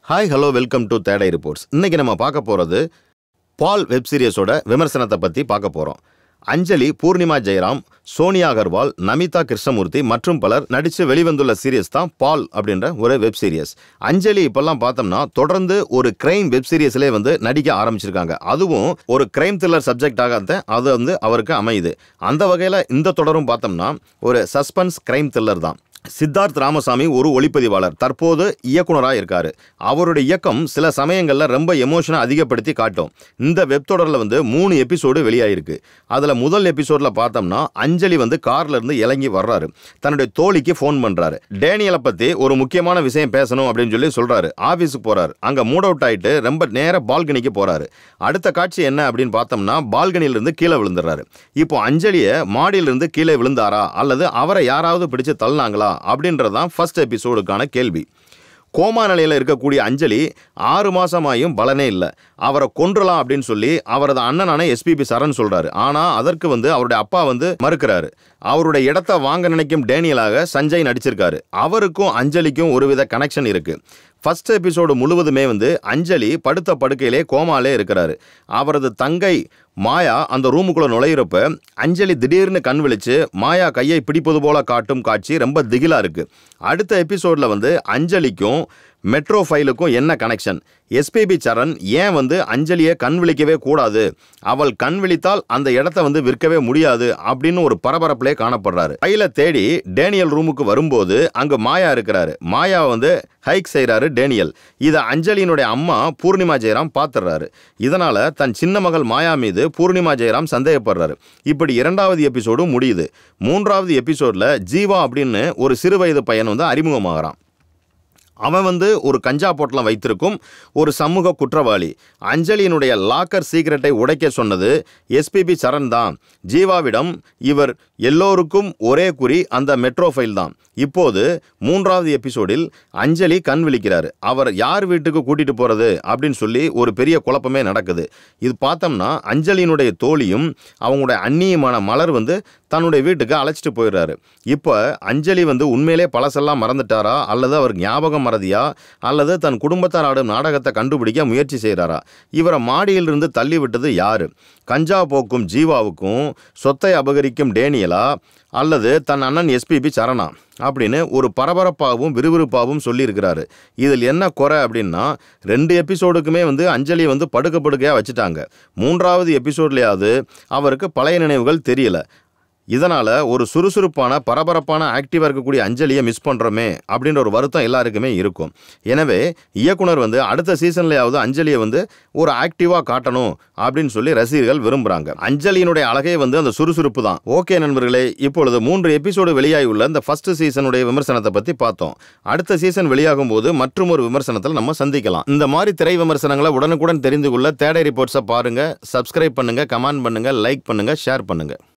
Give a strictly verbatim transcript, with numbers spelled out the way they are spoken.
Hi hello welcome to today reports. இன்றைக்கி நம்ம பார்க்க போகிறது பால் வெப் சீரிஸோட விமர்சனத்தை பற்றி பார்க்க போகிறோம். அஞ்சலி, பூர்ணிமா ஜெயராம், சோனியா அகர்வால், நமிதா கிருஷ்ணமூர்த்தி மற்றும் பலர் நடித்து வெளிவந்துள்ள சீரியஸ் தான் பால் அப்படின்ற ஒரு வெப் சீரியஸ். அஞ்சலி இப்போல்லாம் பார்த்தோம்னா தொடர்ந்து ஒரு கிரைம் வெப் சீரியஸ்லேயே வந்து நடிக்க ஆரம்பிச்சிருக்காங்க. அதுவும் ஒரு கிரைம் த்ரில்லர் சப்ஜெக்டாக அது வந்து அவருக்கு அமையுது. அந்த வகையில் இந்த தொடரும் பார்த்தோம்னா ஒரு சஸ்பென்ஸ் கிரைம் த்ரில்லர் தான். சித்தார்த் ராமசாமி ஒரு ஒளிப்பதிவாளர், தற்போது இயக்குனராக இருக்காரு. அவருடைய இயக்கம் சில சமயங்களில் ரொம்ப எமோஷனை அதிகப்படுத்தி காட்டும். இந்த வெப் தொடரில் வந்து மூணு எபிசோடு வெளியாயிருக்கு. அதில் முதல் எபிசோடில் பார்த்தோம்னா அஞ்சலி வந்து கார்ல இருந்து இறங்கி வர்றாரு. தன்னுடைய தோழிக்கு ஃபோன் பண்ணுறாரு. டேனியலை பற்றி ஒரு முக்கியமான விஷயம் பேசணும் அப்படின்னு சொல்லி சொல்கிறாரு. ஆஃபீஸுக்கு போகிறாரு. அங்கே மூட் அவுட் ஆகிட்டு ரொம்ப நேரம் பால்கனிக்கு போகிறாரு. அடுத்த காட்சி என்ன அப்படின்னு பார்த்தோம்னா பால்கனியிலிருந்து கீழே விழுந்துடுறாரு. இப்போ அஞ்சலியை மாடியிலிருந்து கீழே விழுந்தாரா அல்லது அவரை யாராவது பிடிச்சு தள்ளினாங்களா அப்படின்றதான் ஃபர்ஸ்ட் எபிசோடுக்கான கேள்வி. கோமா நிலையில் இருக்கக்கூடிய அஞ்சலி ஆறு மாசமாயும் பலனே இல்லை. அவரை கொன்றலாம் அப்படின்னு சொல்லி அவரது அண்ணனான எஸ்பிபி சரண் சொல்றாரு. ஆனால் அதற்கு வந்து அவருடைய அப்பா வந்து மறுக்கிறாரு. அவருடைய இடத்தை வாங்க நினைக்கும் டேனியலாக சஞ்சய் நடிச்சிருக்காரு. அவருக்கும் அஞ்சலிக்கும் ஒருவித கனெக்ஷன் இருக்கு. ஃபர்ஸ்ட் எபிசோடு முழுவதுமே வந்து அஞ்சலி படுத்த படுக்கையிலே கோமாலே இருக்கிறாரு. அவரது தங்கை மாயா அந்த ரூமுக்குள்ள நுழையிறப்ப அஞ்சலி திடீர்னு கண் விழிச்சு மாயா கையை பிடிப்பது போல காட்டும் காட்சி ரொம்ப திகிலா இருக்கு. அடுத்த எபிசோட்ல வந்து அஞ்சலிக்கும் மெட்ரோ ஃபைலுக்கும் என்ன கனெக்ஷன்? எஸ்பிபி சரண் ஏன் வந்து அஞ்சலியை கண் விழிக்கவே கூடாது, அவள் கண் விழித்தால் அந்த இடத்த வந்து விற்கவே முடியாது அப்படின்னு ஒரு பரபரப்பிலே காணப்படுறாரு. ஃபைலை தேடி டேனியல் ரூமுக்கு வரும்போது அங்கு மாயா இருக்கிறாரு. மாயா வந்து ஹைக் செய்கிறாரு டேனியல். இதை அஞ்சலியினுடைய அம்மா பூர்ணிமா ஜெயராம் பார்த்துடுறாரு. இதனால தன் சின்ன மகள் மாயா மீது பூர்ணிமா ஜெயராம் சந்தேகப்படுறாரு. இப்படி இரண்டாவது எபிசோடு முடியுது. மூன்றாவது எபிசோட்ல ஜீவா அப்படின்னு ஒரு சிறு வயது பையன் வந்து அறிமுகமாகறான். அவன் வந்து ஒரு கஞ்சா பொட்டலம் வைத்திருக்கும் ஒரு சமூக குற்றவாளி. அஞ்சலியினுடைய லாக்கர் சீக்ரெட்டை உடைக்க சொன்னது எஸ்பிபி சரண் தான். ஜீவாவிடம் இவர் எல்லோருக்கும் ஒரே குறி அந்த மெட்ரோ ஃபைல் தான். இப்போது மூன்றாவது எபிசோடில் அஞ்சலி கண் விழிக்கிறாரு. அவர் யார் வீட்டுக்கு கூட்டிட்டு போறது அப்படின்னு சொல்லி ஒரு பெரிய குழப்பமே நடக்குது. இது பார்த்தோம்னா அஞ்சலியினுடைய தோழியும் அவங்களுடைய அந்நியமான மலர் வந்து தன்னுடைய வீட்டுக்கு அழைச்சிட்டு போயிடுறாரு. இப்போ அஞ்சலி வந்து உண்மையிலே பழசெல்லாம் மறந்துட்டாரா அல்லது அவர் ஞாபகம் மறதியா அல்லது தன் குடும்பத்தார் ஆடும் நாடகத்தை கண்டுபிடிக்க முயற்சி செய்கிறாரா? இவரை மாடியிலிருந்து தள்ளி விட்டது யாரு? கஞ்சா போக்கும் ஜீவாவுக்கும் சொத்தை அபகரிக்கும் டேனியலா அல்லது தன் அண்ணன் எஸ்பிபி சரணா அப்படின்னு ஒரு பரபரப்பாகவும் விறுவிறுப்பாகவும் சொல்லியிருக்கிறாரு. இதில் என்ன குறை அப்படின்னா ரெண்டு எபிசோடுக்குமே வந்து அஞ்சலி வந்து படுக்க படுக்கையாக வச்சுட்டாங்க. மூன்றாவது எபிசோட்லையாவது அவருக்கு பழைய நினைவுகள் தெரியல. இதனால் ஒரு சுறுசுறுப்பான பரபரப்பான ஆக்டிவாக இருக்கக்கூடிய அஞ்சலியை மிஸ் பண்ணுறோமே அப்படின்ற ஒரு வருத்தம் எல்லாருக்குமே இருக்கும். எனவே இயக்குனர் வந்து அடுத்த சீசன்லையாவது அஞ்சலியை வந்து ஒரு ஆக்டிவாக காட்டணும் அப்படின்னு சொல்லி ரசிகர்கள் விரும்புகிறாங்க. அஞ்சலியினுடைய அழகே வந்து அந்த சுறுசுறுப்பு தான். ஓகே நண்பர்களே, இப்பொழுது மூன்று எபிசோடு வெளியாகியுள்ள இந்த ஃபர்ஸ்ட் சீசனுடைய விமர்சனத்தை பற்றி பார்த்தோம். அடுத்த சீசன் வெளியாகும் போது மற்றும் ஒரு விமர்சனத்தில் நம்ம சந்திக்கலாம். இந்த மாதிரி திரை விமர்சனங்களை உடனுக்குடன் தெரிந்து கொள்ள தேடை ரிப்போர்ட்ஸை பாருங்கள், சப்ஸ்கிரைப் பண்ணுங்கள், கமெண்ட் பண்ணுங்கள், லைக் பண்ணுங்கள், ஷேர் பண்ணுங்கள்.